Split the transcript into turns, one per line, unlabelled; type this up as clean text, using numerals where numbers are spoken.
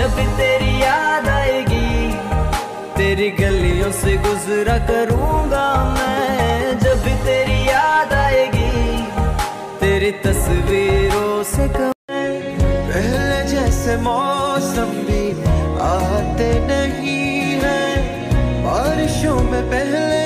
जब तेरी याद आएगी, तेरी गलियों से गुजरा करूंगा मैं। जब तेरी याद आएगी, तेरी तस्वीरों से पहले जैसे मौसम भी आते नहीं है, बारिशों में पहले